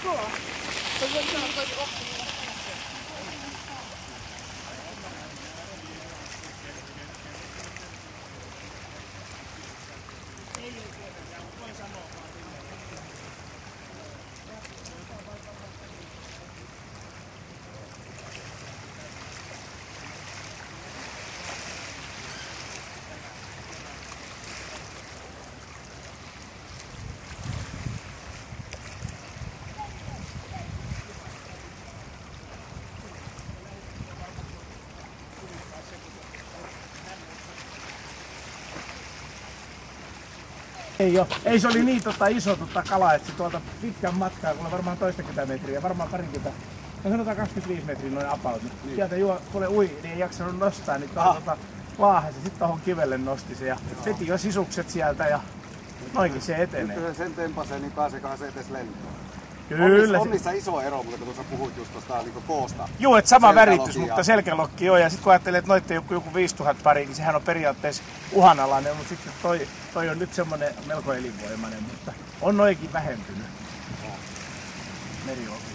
Ei se oli niin iso kala, että se tuolta pitkän matkaa, kun on varmaan toistakymmentä metriä, varmaan parikymmentä, no sanotaan 25 metriä noin about. Niin. Sieltä kuule ui, niin ei jaksanut nostaa, niin laahesi, sitten tohon kivelle nosti se ja veti jo sisukset sieltä ja noinkin se etenee. Nyt kun sen tempasee, niin pääseeköhän se edes lentoon? Kyllä. On niissä iso ero, mutta kun tuossa puhuit just tuosta niin koosta. Joo, että sama väritys, mutta selkälokki on. Ja sitten kun ajattelee, että noitten joku 5000 pari, niin sehän on periaatteessa uhanalainen, mutta sitten toi on nyt semmonen melko elinvoimainen, mutta on noikin vähentynyt. Meriloki.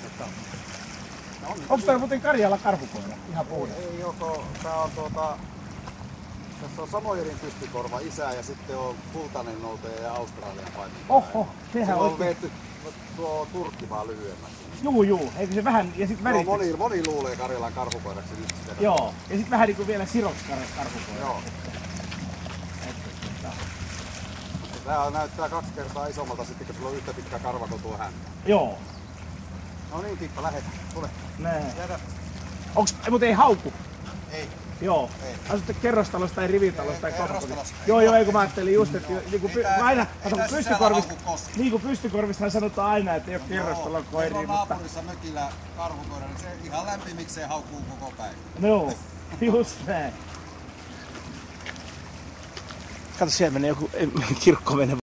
Onko toi muuten Karjala karhukoira? Ihan puhuta. Ei joko, tää on tässä on Samojerin pystykorva isä ja sitten on kultainen noutaja ja Australian paimen. Oho, sehän on veetty tuo turkki vaan lyhyemmäksi. Juu, eikö se vähän, ja sit väritys. No, moni luulee Karjalan karhukoiraksi nyt sitä. Joo, ja sit vähän niinku vielä siroksi karhukoiraksi. Joo. Tää näyttää 2 kertaa isommalta sitten, kun sulla on yhtä pitkä karva kuin tuo häntä. Joo. No niin, Tippa, lähet. Tule. Näin. Mut ei hauku? Ei. Joo. Asutte kerrostalossa tai rivitalossa tai kerrostalossa. Joo, ei kun mä ajattelin just, että niinku pystykorvissahan sanotaan aina, että ei oo kerrostalon koiria, mutta... naapurissa mökillä karhukoira, niin se ihan lämpimikseen haukkuu koko päivä. Joo, just näin. Kato, siellä menee joku kirkkovene.